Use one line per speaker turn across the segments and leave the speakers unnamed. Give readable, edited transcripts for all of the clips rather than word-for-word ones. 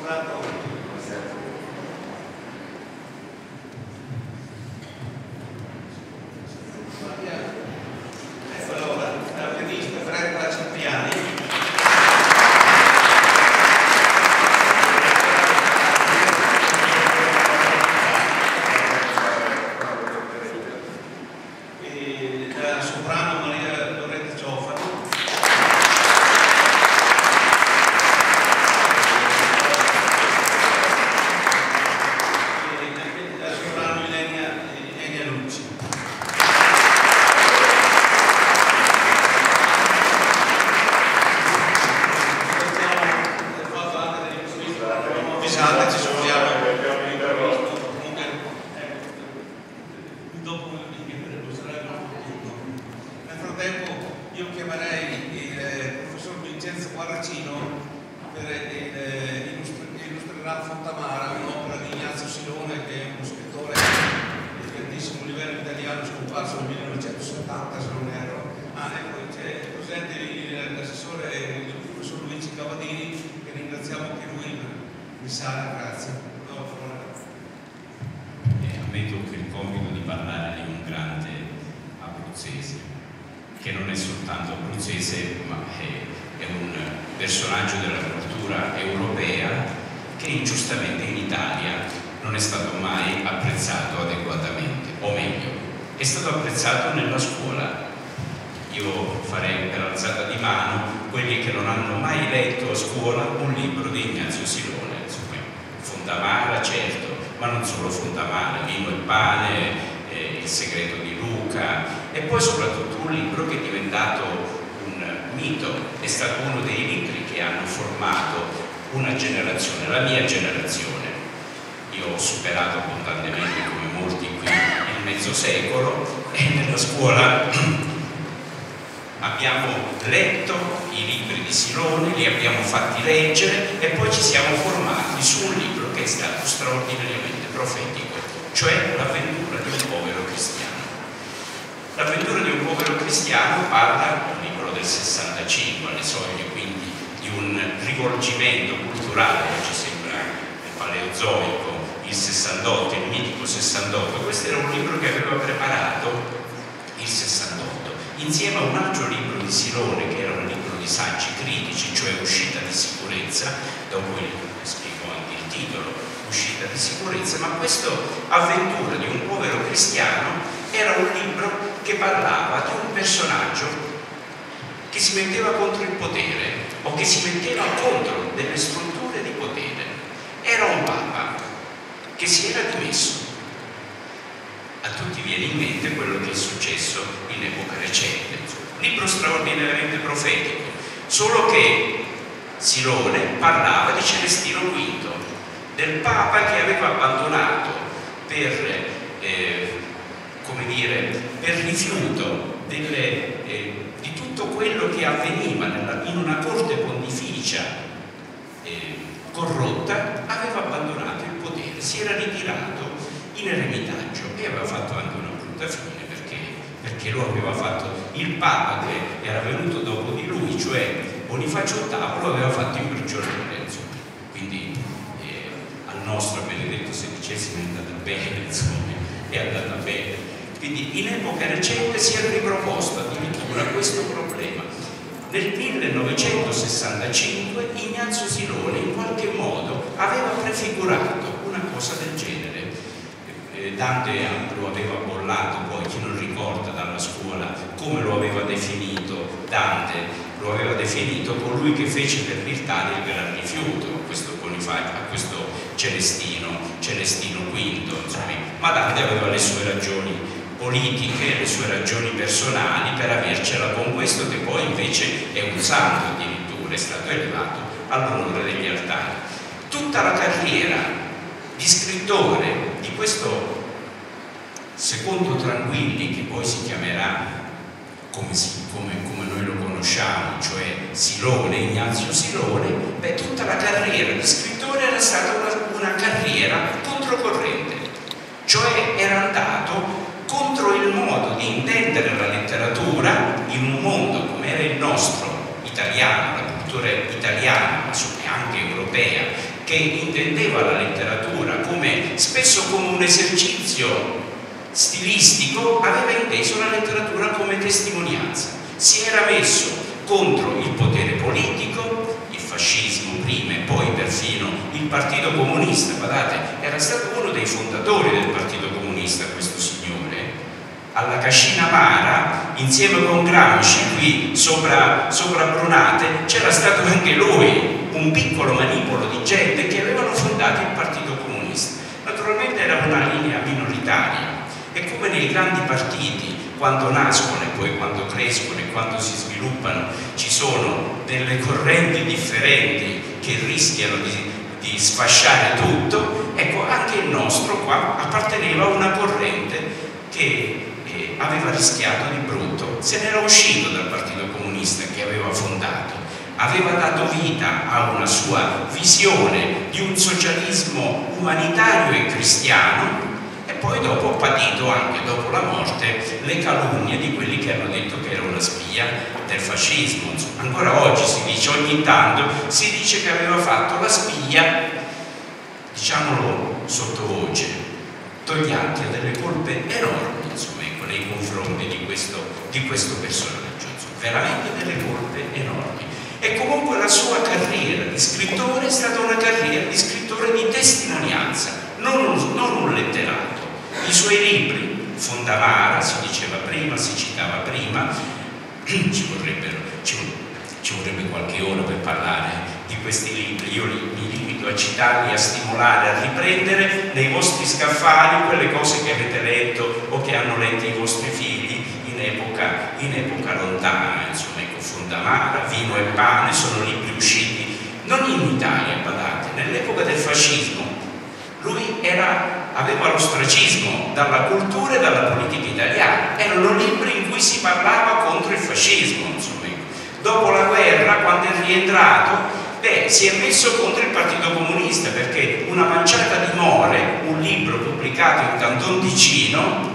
che non è soltanto abruzzese, ma è un personaggio della cultura europea che ingiustamente in Italia non è stato mai apprezzato adeguatamente, o meglio, è stato apprezzato nella scuola. Io farei per alzata di mano quelli che non hanno mai letto a scuola un libro di Ignazio Silone, insomma, Fontamara, certo, ma non solo Fontamara, Vino e Pane, Il segreto di Luca, e poi soprattutto un libro che è diventato un mito, è stato uno dei libri che hanno formato una generazione, la mia generazione. Io ho superato abbondantemente, come molti qui, il mezzo secolo, e nella scuola abbiamo letto i libri di Silone, li abbiamo fatti leggere e poi ci siamo formati su un libro che è stato straordinariamente profetico, cioè L'avventura di un povero cristiano. L'avventura di un povero cristiano parla, un libro del 65, alle soglie quindi di un rivolgimento culturale che ci sembra paleozoico, il 68, il mitico 68. Questo era un libro che aveva preparato il 68, insieme a un altro libro di Silone, che era un libro di saggi critici, cioè Uscita di sicurezza, dopo spiego anche il titolo, Uscita di sicurezza. Ma questo Avventura di un povero cristiano era un libro che parlava di un personaggio che si metteva contro il potere o che si metteva contro delle strutture di potere. Era un papa che si era dimesso. A tutti viene in mente quello che è successo in epoca recente. Libro straordinariamente profetico, solo che Silone parlava di Celestino V, del papa che aveva abbandonato come dire, per rifiuto di tutto quello che avveniva in una corte pontificia corrotta, aveva abbandonato il potere, si era ritirato in eremitaggio e aveva fatto anche una brutta fine, perché lo aveva fatto il papa che era venuto dopo di lui, cioè Bonifacio VIII, lo aveva fatto imprigionare, insomma. Quindi al nostro Benedetto XVI è andata bene, insomma, è andata bene. Quindi in epoca recente si è riproposto addirittura questo problema. Nel 1965 Ignazio Silone in qualche modo aveva prefigurato una cosa del genere. Dante lo aveva bollato, poi chi non ricorda dalla scuola come lo aveva definito Dante, lo aveva definito colui che fece per l'Italia il gran rifiuto a questo Celestino V, insomma. Ma Dante aveva le sue ragioni politiche, le sue ragioni personali per avercela con questo, che poi invece è un santo, addirittura è stato elevato all'onore degli altari. Tutta la carriera di scrittore di questo secondo Tranquilli, che poi si chiamerà come noi lo conosciamo, cioè Silone, Ignazio Silone, tutta la carriera di scrittore era stata una carriera controcorrente, cioè era andato contro il modo di intendere la letteratura in un mondo come era il nostro, italiano, la cultura italiana, ma anche europea, che intendeva la letteratura come spesso come un esercizio stilistico, aveva inteso la letteratura come testimonianza. Si era messo contro il potere politico, il fascismo prima e poi perfino il Partito Comunista. Guardate, era stato uno dei fondatori del Partito Comunista questo signore. Alla Cascina Mara, insieme con Gramsci, qui sopra Brunate, c'era stato anche lui, un piccolo manipolo di gente che avevano fondato il Partito Comunista. Naturalmente era una linea minoritaria, e come nei grandi partiti, quando nascono e poi quando crescono e quando si sviluppano, ci sono delle correnti differenti che rischiano di sfasciare tutto. Ecco, anche il nostro qua apparteneva a una corrente che aveva rischiato di brutto, se n'era uscito dal Partito Comunista che aveva fondato, aveva dato vita a una sua visione di un socialismo umanitario e cristiano, e poi dopo ha patito, anche dopo la morte, le calunnie di quelli che hanno detto che era una spia del fascismo. Insomma, ancora oggi si dice, ogni tanto si dice che aveva fatto la spia, diciamolo sottovoce, togliendo delle colpe enormi, insomma, nei confronti di questo personaggio, insomma, veramente delle colpe enormi. E comunque la sua carriera di scrittore è stata una carriera di scrittore di testimonianza, non un letterato. I suoi libri, Fondamara, si diceva prima, si citava prima, ci vorrebbe qualche ora per parlare di questi libri. Io mi limito a citarli, a stimolare, a riprendere nei vostri scaffali quelle cose che avete letto o che hanno letto i vostri figli in epoca lontana. Insomma, ecco, Fondamara, Vino e Pane sono libri usciti non in Italia, badate, nell'epoca del fascismo. Lui aveva l'ostracismo dalla cultura e dalla politica italiana. Erano libri in cui si parlava contro il fascismo, insomma. Dopo la guerra, quando è rientrato, si è messo contro il Partito Comunista, perché Una manciata di more, un libro pubblicato in Canton Ticino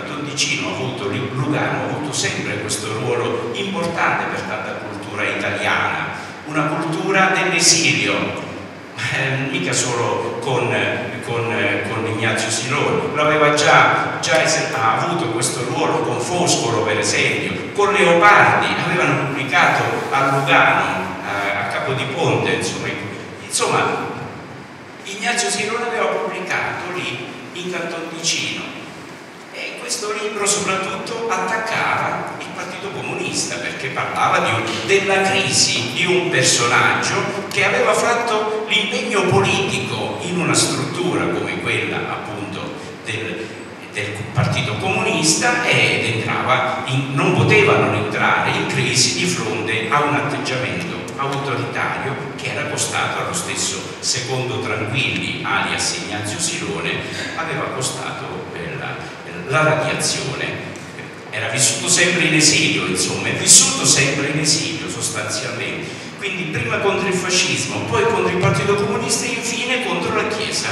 Lugano ha avuto sempre questo ruolo importante per tanta cultura italiana, una cultura dell'esilio, mica solo con Ignazio Silone, l'aveva già ha avuto questo ruolo con Foscolo, per esempio, con Leopardi, avevano pubblicato a Lugano, a Capodiponte, insomma Ignazio Silone aveva pubblicato lì in Canton Ticino, e questo libro soprattutto attaccava il Partito Comunista, perché parlava della crisi di un personaggio che aveva fatto l'impegno politico in una struttura come quella appunto del Partito Comunista, ed non poteva non entrare in crisi di fronte a un atteggiamento autoritario che era costato allo stesso Secondo Tranquilli, alias Ignazio Silone, aveva costato la radiazione. Era vissuto sempre in esilio, insomma, è vissuto sempre in esilio sostanzialmente. Quindi prima contro il fascismo, poi contro il Partito Comunista e infine contro la Chiesa,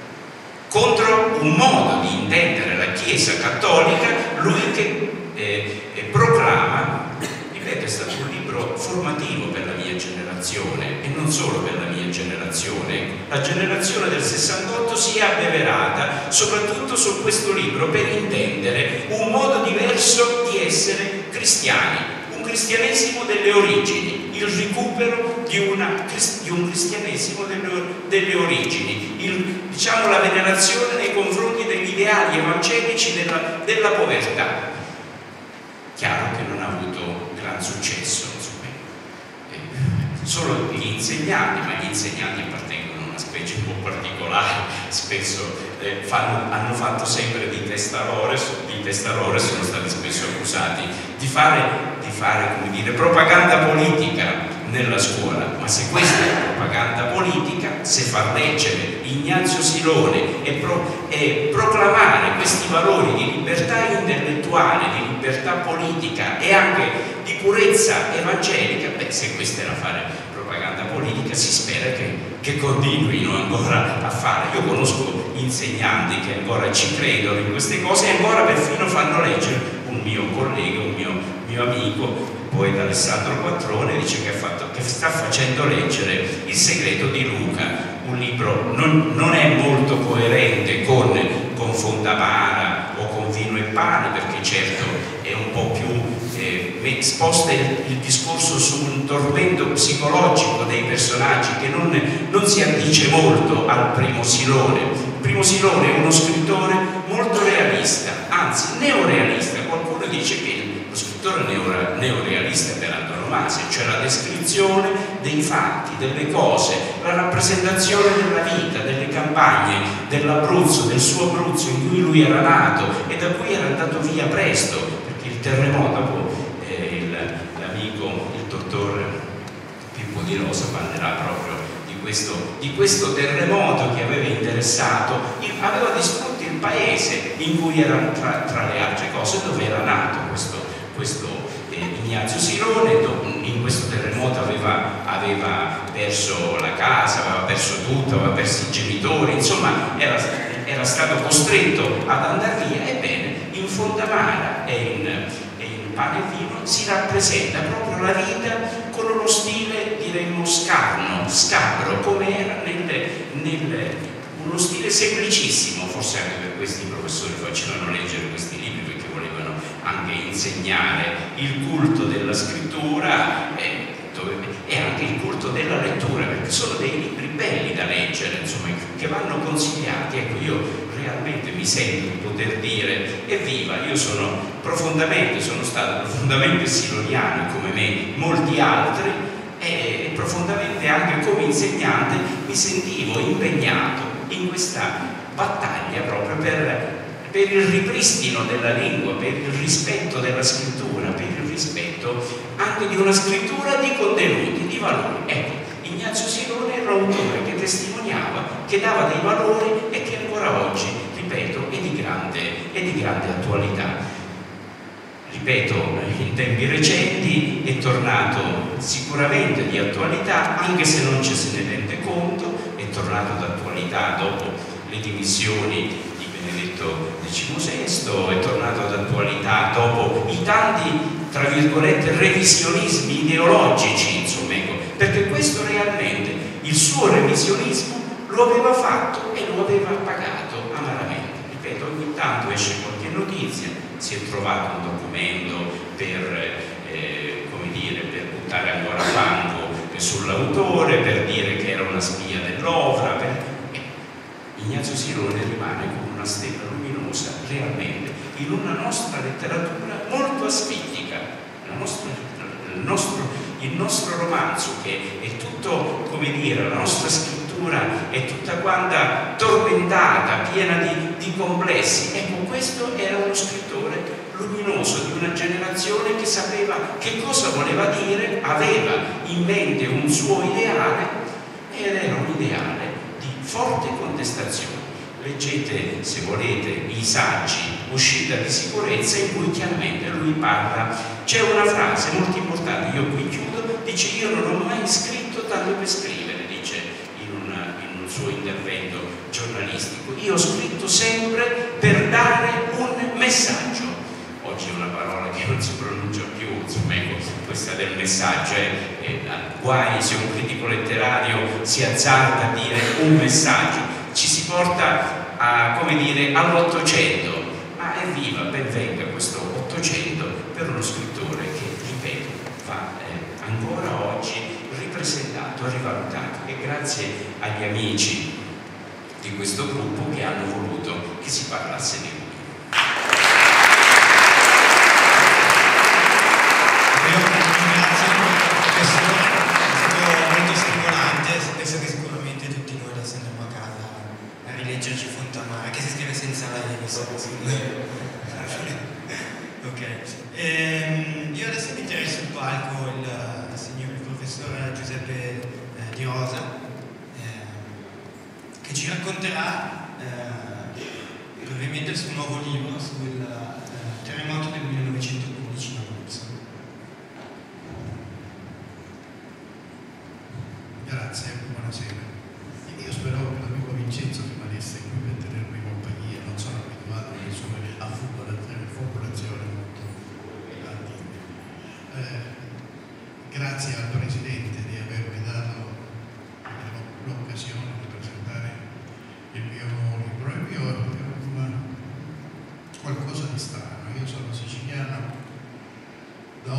contro un modo di intendere la Chiesa cattolica, lui che proclama, ripeto, è stato un libro formativo per la mia generazione, e non solo per la mia generazione. La generazione del 68 si è abbeverata soprattutto su questo libro per intendere un modo diverso di essere cristiani, un cristianesimo delle origini, il recupero di un cristianesimo delle origini, diciamo la venerazione nei confronti degli ideali evangelici della povertà. Chiaro che non ha avuto gran successo, insomma. Solo gli insegnanti, ma gli insegnanti appartengono a una specie un po' particolare, spesso hanno fatto sempre di testarore, sono stati spesso accusati di fare come dire, propaganda politica nella scuola. Ma se questa è propaganda politica, se far leggere Ignazio Silone e proclamare questi valori di libertà intellettuale, di libertà politica e anche di purezza evangelica, se questa era fare propaganda politica, si spera che continuino ancora a fare. Io conosco insegnanti che ancora ci credono in queste cose e ancora perfino fanno leggere. Un mio collega, un mio amico, il poeta Alessandro Quattrone, dice che sta facendo leggere Il segreto di Luca, un libro non è molto coerente con Fontapana o con Vino e Pane, perché certo è un po' più sposta il discorso su un tormento psicologico dei personaggi che non si addice molto al Primo Silone. Il Primo Silone è uno scrittore molto realista, anzi neorealista. Qualcuno dice che lo scrittore neorealista per antonomasia, cioè la descrizione dei fatti, delle cose, la rappresentazione della vita, delle campagne, dell'Abruzzo, del suo Abruzzo in cui lui era nato e da cui era andato via presto, perché il terremoto, l'amico, il dottor Pippo Di Rosa parlerà proprio di questo terremoto che aveva interessato, aveva distrutto il paese in cui era, tra le altre cose, dove era nato questo Ignazio Silone. In questo terremoto aveva perso la casa, aveva perso tutto, aveva perso i genitori, insomma era stato costretto ad andare via. Ebbene, in Fontapana e in Pane e Vino si rappresenta proprio la vita con uno stile, diremmo, scabro, come era uno stile semplicissimo. Forse anche per questi professori facevano leggere questi libri, perché volevano anche insegnare il culto della scrittura e anche il culto della lettura, perché sono dei libri belli da leggere, insomma, che vanno consigliati. Ecco, io realmente mi sento di poter dire: evviva, io sono stato profondamente siloniano come me, molti altri, e profondamente anche come insegnante mi sentivo impegnato in questa battaglia proprio per il ripristino della lingua, per il rispetto della scrittura, per il rispetto anche di una scrittura di contenuti, di valori. Ecco, Ignazio Silone era un autore che testimoniava, che dava dei valori e che ancora oggi, ripeto, è di grande attualità. Ripeto, in tempi recenti è tornato sicuramente di attualità, anche se non ci se ne rende conto, è tornato d'attualità dopo le dimissioni di Benedetto XVI, è tornato d'attualità dopo i tanti, tra virgolette, revisionismi ideologici, insomma, ecco, perché questo realmente, il suo revisionismo, lo aveva fatto e lo aveva pagato amaramente. Ripeto, ogni tanto esce qualche notizia, si è trovato un documento per buttare ancora fango sull'autore, per dire che era una spia dell'Ovra. Ignazio Silone rimane come una stella luminosa realmente in una nostra letteratura molto asfittica. Il nostro romanzo, che è tutto, come dire, la nostra scrittura è tutta quanta tormentata, piena di complessi. Ecco, questo era uno scrittore luminoso di una generazione che sapeva che cosa voleva dire, aveva in mente un suo ideale, ed era un ideale di forte contestazione. Leggete, se volete, i saggi Uscita di sicurezza, in cui chiaramente lui parla. C'è una frase molto importante, io qui chiudo, dice: io non ho mai scritto tanto per scrivere, dice in un suo intervento giornalistico, io ho scritto sempre per dare un messaggio. Oggi è una parola che non si pronuncia più, insomma, ecco, questa del messaggio, guai se un critico letterario si azzarda a dire un messaggio, ci si porta a, come dire, all'800, ma evviva, ben venga questo 800 per uno scrittore che, ripeto, va ancora oggi ripresentato, rivalutato, e grazie agli amici di questo gruppo che hanno voluto che si parlasse di lui.
Leggerci Fontapana, che si scrive senza la ok. Io adesso inviterei sul palco il professor Giuseppe Di Rosa, che ci racconterà brevemente il suo nuovo libro sul terremoto del 1915 in Abruzzo.
Grazie, buonasera. Io speravo che l'amico Vincenzo rimanesse qui per tenermi compagnia, non sono abituato alle sue formulazioni molto antime. Grazie al Presidente di avermi dato l'occasione di presentare di strano. Io sono siciliano da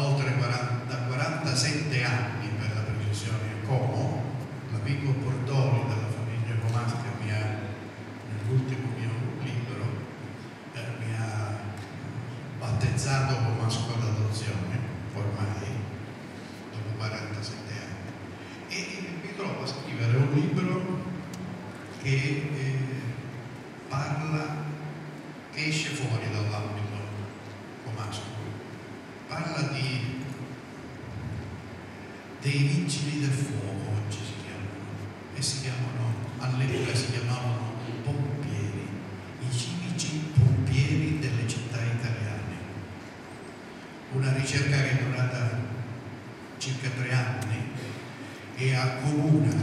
47 anni, per la precisione, a Como. L'amico Bordoli della famiglia Comasca nell'ultimo mio libro mi ha battezzato Comasco d'adozione, ormai dopo 47 anni, e mi trovo a scrivere un libro che che esce fuori dall'ambito comasco, parla dei vigili del fuoco, oggi si chiamano, all'epoca si chiamavano pompieri, i civici pompieri delle città italiane. Una ricerca che è durata circa 3 anni e accomuna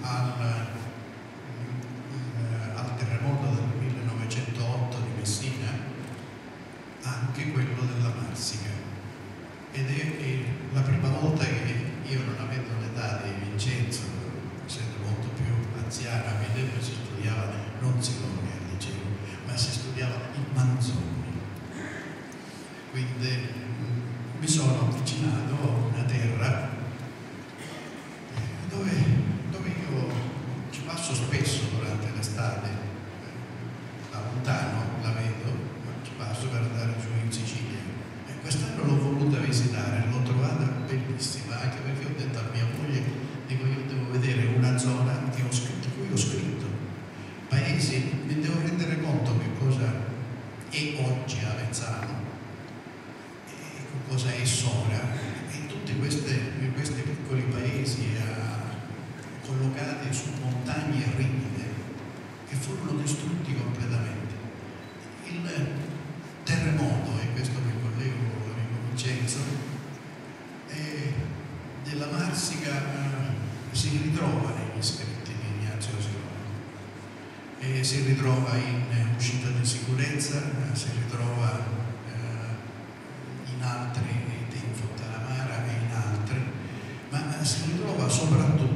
al terremoto del 1908 di Messina anche quello della Marsica, ed è la prima volta che io, non avendo l'età di Vincenzo, essendo molto più anziana, a mio tempo si studiava non Silone al liceo, ma si studiava il Manzoni. Quindi mi sono avvicinato a una terra dove io ci passo spesso durante l'estate, da lontano la vedo, ma ci passo per andare giù in Sicilia. E quest'anno l'ho voluta visitare, l'ho trovata bellissima, anche perché ho detto a mia moglie, dico, io devo vedere una zona di cui ho scritto, paesi, mi devo rendere conto che cosa è oggi Avezzano e cosa è Sora, e tutti questi piccoli paesi collocati su montagne ripide che furono distrutti completamente. Il terremoto, e questo mi collego con l'amico Vincenzo, della Marsica si ritrova negli scritti di Ignazio Silone, si ritrova in Uscita di sicurezza, si ritrova in altri, in Fontanamara e in altri, ma si ritrova soprattutto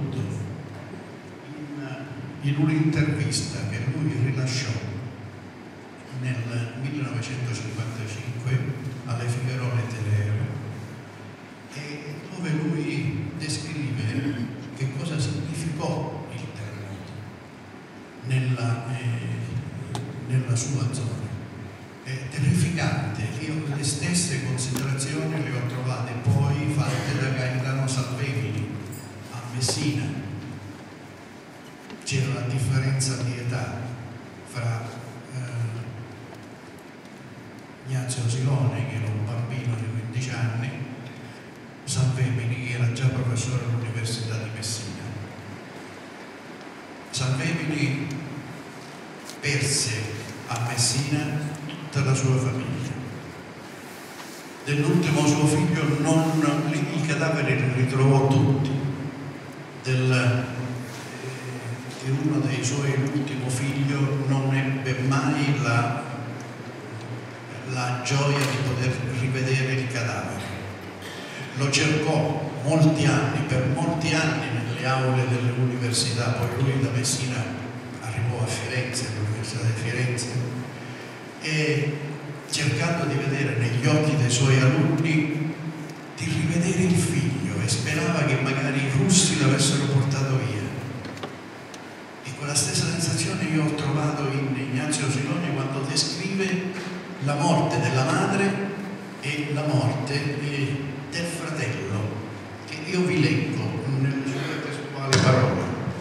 in un'intervista che lui rilasciò nel 1955 alle Figaro Letteraire, e dove lui descrive che cosa significò il terremoto nella sua zona. È terrificante. Io le stesse considerazioni le ho trovate poi fatte da Gaetano Salvemini a Messina. C'era la differenza di età fra Ignazio Silone, che era un bambino di 15 anni, Salvemini, che era già professore all'Università di Messina. Salvemini perse a Messina tutta la sua famiglia. Dell'ultimo suo figlio i cadaveri li ritrovò tutti, di uno dei suoi, l'ultimo figlio, non ebbe mai la gioia di poter rivedere il cadavere. Lo cercò per molti anni nelle aule delle università, poi lui da Messina arrivò a Firenze, all'Università di Firenze, e cercando di vedere negli occhi dei suoi alunni, di rivedere il figlio, e sperava che magari i russi l'avessero portato via. La stessa sensazione io ho trovato in Ignazio Silone quando descrive la morte della madre e la morte del fratello, che io vi leggo nelle sue testuali parole.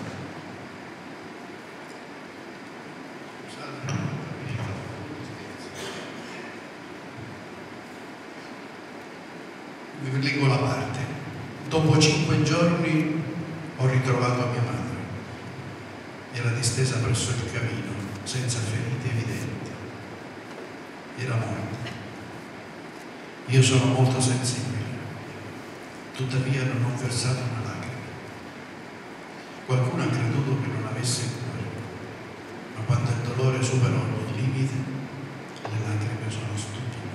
Vi leggo la parte. Dopo 5 giorni ho ritrovato mia madre. Era distesa presso il camino, senza ferite evidenti. Era morta. Io sono molto sensibile, tuttavia non ho versato una lacrima. Qualcuno ha creduto che non avesse cuore, ma quando il dolore supera ogni limite, le lacrime sono stupide.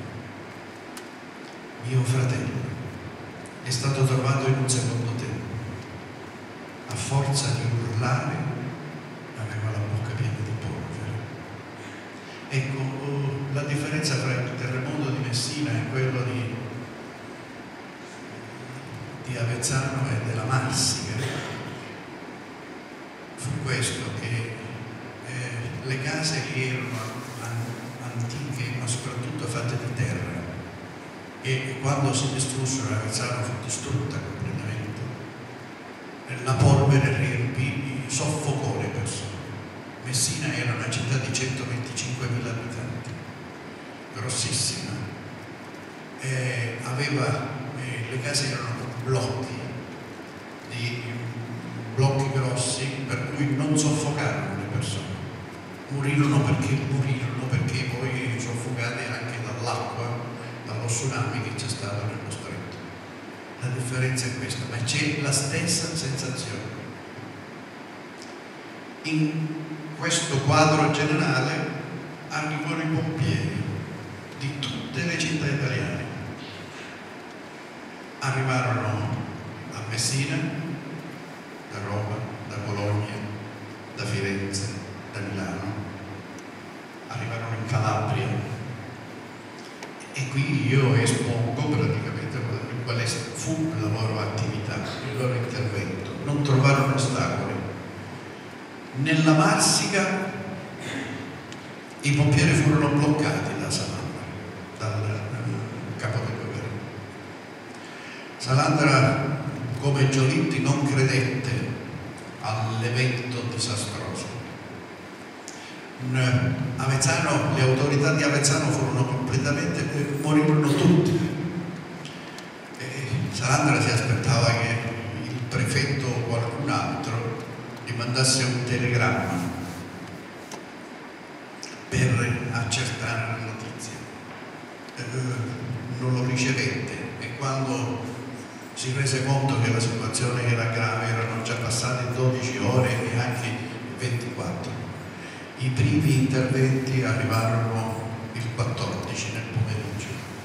Mio fratello è stato trovato in un secondo tempo. A forza di urlare, aveva la bocca piena di polvere. Ecco, la differenza tra il terremoto di Messina e quello di Avezzano e della Marsica fu questo, che le case lì erano antiche ma soprattutto fatte di terra, e quando si distrussero Avezzano fu distrutta completamente, la polvere riempì, soffocò le persone. Messina era una città di 125.000 abitanti, grossissima, le case erano blocchi grossi, per cui non soffocarono le persone, morirono perché poi soffocate anche dall'acqua, dallo tsunami che c'è stato nello stretto. La differenza è questa, ma c'è la stessa sensazione. In questo quadro generale arrivano i pompieri di tutte le città italiane. Arrivarono a Messina, da Roma, da Bologna, da Firenze, da Milano, arrivarono in Calabria, e qui io espongo praticamente quale fu la loro attività, il loro intervento. Non trovarono ostacoli. Nella Marsica i pompieri furono bloccati da Salandra, dal capo del governo. Salandra, come Giolitti, non credette all'evento disastroso. Avezzano, le autorità di Avezzano furono completamente, morirono tutti. Salandra si aspettava che il prefetto o qualcun altro gli mandasse un telegramma per accertare la notizia. Non lo ricevette, e quando si rese conto che la situazione era grave, erano già passate 12 ore e anche 24. I primi interventi arrivarono il 14 nel pomeriggio,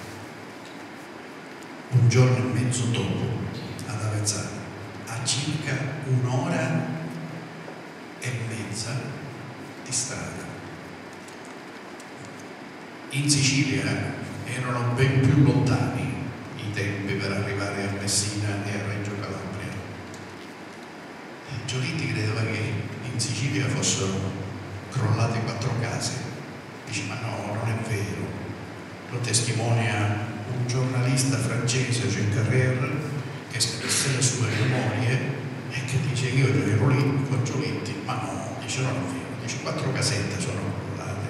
un giorno e mezzo dopo ad Avezzano, a circa un'ora e mezza di strada. In Sicilia erano ben più lontani i tempi per arrivare a Messina e a Reggio Calabria. Giolitti credeva che in Sicilia fossero crollate 4 case. Dice: ma no, non è vero. Lo testimonia un giornalista francese, Jean Carrère, che scrisse le sue memorie e che dice: io ero lì con Giolitti, ma no, dice non è vero, dice 4 casette sono crollate.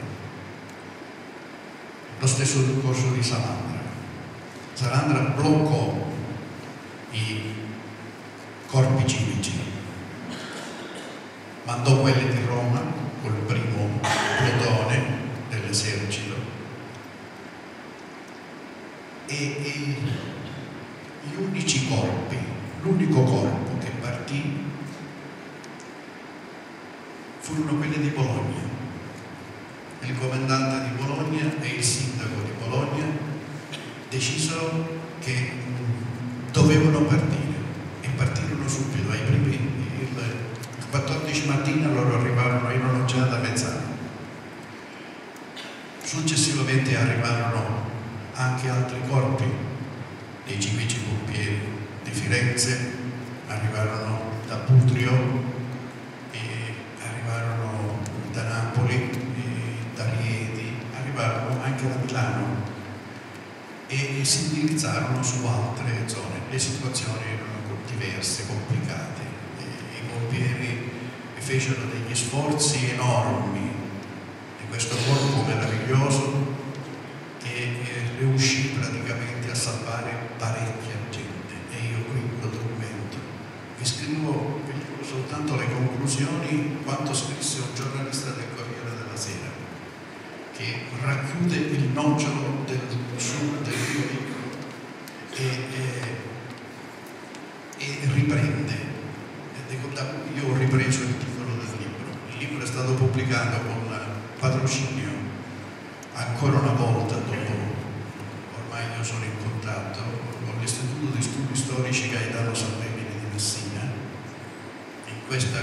Lo stesso discorso di Salandra. Salandra bloccò i corpi civici, mandò quelli di Roma col primo plotone dell'esercito, e gli unici corpi, l'unico corpo che partì furono quelli di Bologna. Il comandante di Bologna e il sindaco di Bologna decisero che dovevano partire, e partirono subito. Il 14 mattina loro arrivarono, erano già ad Avezzano. Successivamente arrivarono anche altri corpi dei civici pompieri di Firenze, arrivarono da Putrio, e arrivarono da Napoli, da Rieti, arrivarono anche da Milano, e si indirizzarono su altre zone. Le situazioni erano diverse, complicate. I pompieri fecero degli sforzi enormi di questo corpo meraviglioso, e riuscì praticamente a salvare parecchia gente. E io qui lo documento. Vi leggo soltanto le conclusioni, quanto scrisse un giornalista del Corriere della Sera, che racchiude il nocciolo del mio libro e riprende. Io ho ripreso il titolo del libro. Il libro è stato pubblicato con patrocinio ancora una volta, dopo ormai io sono in contatto con l'Istituto di Studi Storici Gaetano Salvemini di Messina. In questa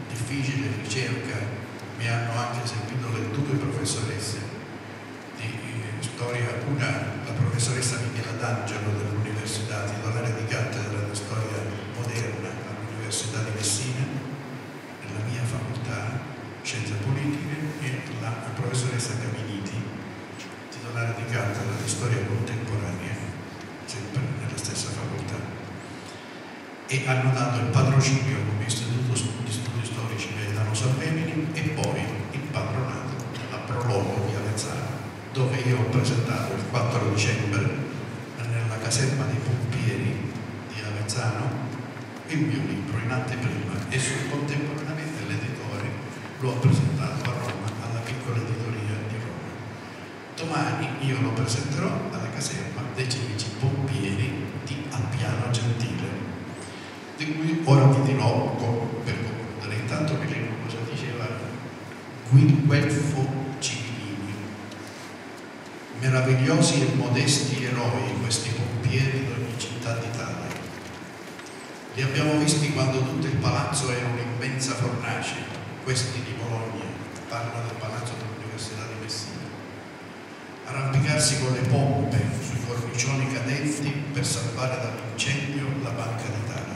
difficile ricerca mi hanno anche seguito le 2 professoresse di storia, una la professoressa Michela D'Angelo dell'Università, titolare di cattedra di storia moderna all'Università di Messina, nella mia facoltà, scienze politiche, e la professoressa Caminiti, titolare di cattedra di storia contemporanea, sempre nella stessa facoltà, e hanno dato il patrocinio come Istituto di Studi Storici Gaetano Salvemini e poi il patronato della Prologo di Avezzano, dove io ho presentato il 4 dicembre nella caserma dei pompieri di Avezzano il mio libro in anteprima, e contemporaneamente l'editore lo ha presentato a Roma, alla piccola editoria di Roma. Domani io lo presenterò alla caserma dei civici pompieri di Appiano Gentile, di cui ora vi dirò per concludere. Intanto vi leggo cosa diceva Guelfo Civilini. Meravigliosi e modesti eroi questi pompieri d'ogni città d'Italia. Li abbiamo visti quando tutto il palazzo era un'immensa fornace, questi di Bologna, parla del palazzo dell'Università di Messina, arrampicarsi con le pompe sui cornicioni cadenti per salvare dall'incendio la Banca d'Italia.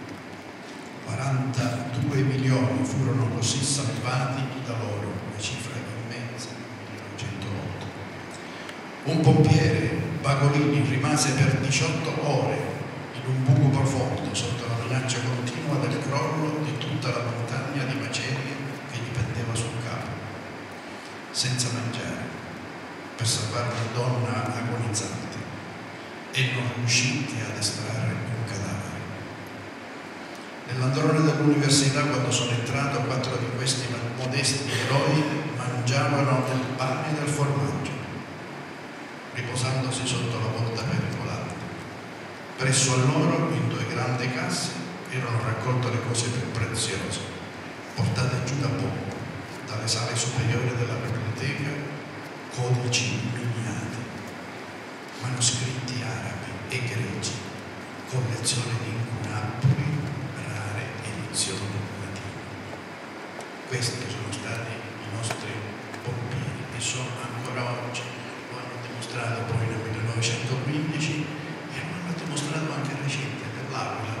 42 milioni furono così salvati da loro, una cifra immensa nel 1908. Un pompiere, Bagolini, rimase per 18 ore in un buco profondo sotto la minaccia continua del crollo di tutta la montagna di macerie che gli pendeva sul capo, senza mangiare, per salvare una donna agonizzante, e non riusciti ad estrarre un cadavere. Nell'androne dell'università, quando sono entrato, 4 di questi modesti eroi mangiavano del pane e del formaggio, riposandosi sotto la volta pericolante. Presso a loro, in 2 grandi casse, erano raccolte le cose più preziose, portate giù da poco, dalle sale superiori della biblioteca, codici miniati, manoscritti arabi e greci, collezioni di incunaboli, edizioni latine. Questi sono stati i nostri pompieri e sono ancora oggi, lo hanno dimostrato poi nel 1915 e lo hanno dimostrato anche recente nell'Aquila.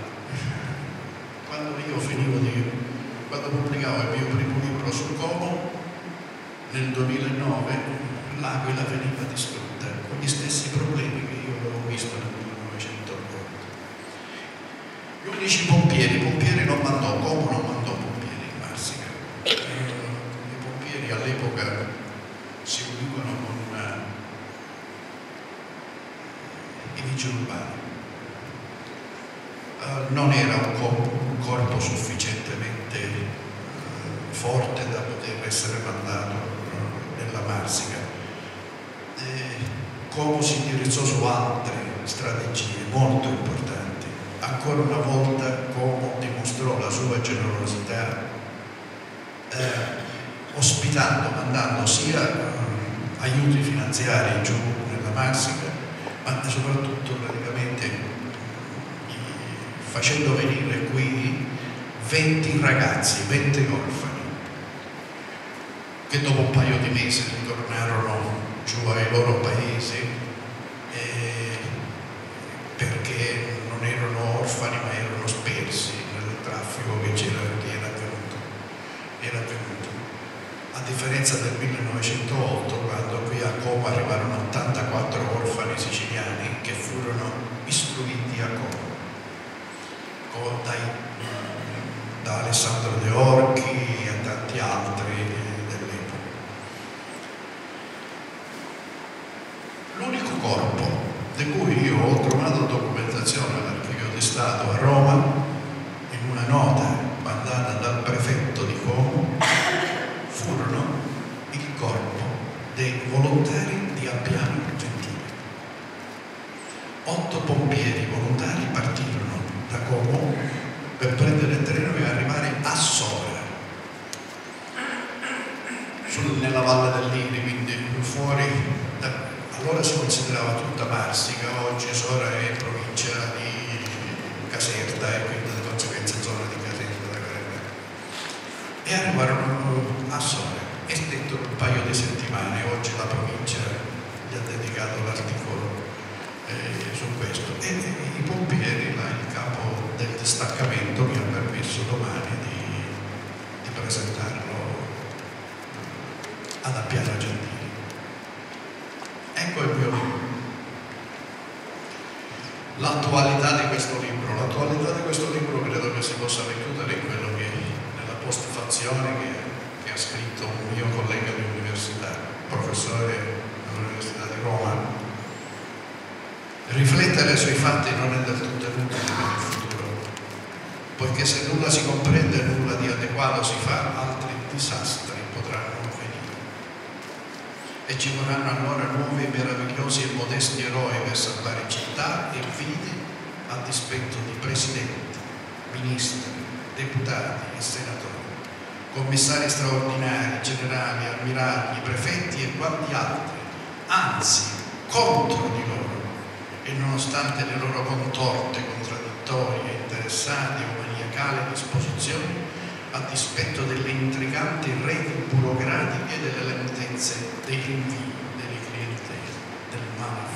Quando pubblicavo il mio primo libro sul Como, nel 2009 l'Aquila veniva distrutta con gli stessi problemi che io avevo visto nel 1908. Gli unici pompieri non mandò, Como non mandò pompieri in Marsica. I pompieri all'epoca si univano con i vigili urbani. Non era un corpo sufficientemente forte da poter essere mandato nella Marsica. Como si indirizzò su altre strategie molto importanti. Ancora una volta Como dimostrò la sua generosità ospitando, mandando sia aiuti finanziari giù nella Marsica, ma soprattutto praticamente facendo venire qui 20 ragazzi, 20 orfani, che dopo un paio di mesi ritornarono giù ai loro paesi perché non erano orfani ma erano spersi nel traffico che era avvenuto. A differenza del 1908, quando qui a Como arrivarono 84 orfani siciliani che furono istruiti a Como da Alessandro De Orchi e tanti altri dell'epoca. L'unico corpo di cui io ho trovato documentazione all'Archivio di Stato a Roma, in una nota mandata dal prefetto di Como, furono il corpo dei volontari di Appiano Gentile. 8 pompieri volontari partirono da Como per prendere il treno e arrivare a Sora, nella valle dell'Iri, quindi fuori allora si considerava tutta Marsica, oggi Sora è provincia di Caserta e quindi di conseguenza zona di Caserta da Caserta. E arrivarono a Sora e stettero un paio di settimane. Oggi la provincia gli ha dedicato l'articolo su questo, e i pompieri, il capo del distaccamento, mi ha permesso domani di presentarlo ad Appiano Gentili. Ecco il mio libro. L'attualità di questo libro. L'attualità di questo libro credo che si possa richiudere in quello che nella postfazione che ha scritto un mio collega di università, professore all'Università di Roma. Riflettere sui fatti non è del tutto inutile per il futuro, poiché se nulla si comprende, nulla di adeguato si fa, altri disastri potranno venire. E ci vorranno allora nuovi, meravigliosi e modesti eroi per salvare città e vite a dispetto di presidenti, ministri, deputati e senatori, commissari straordinari, generali, ammiragli, prefetti e quanti altri, anzi contro di loro, e nonostante le loro contorte, contraddittorie, interessate o maniacali disposizioni, a dispetto delle intriganti reti burocratiche e delle lentezze dei rinvii, delle clientele, del male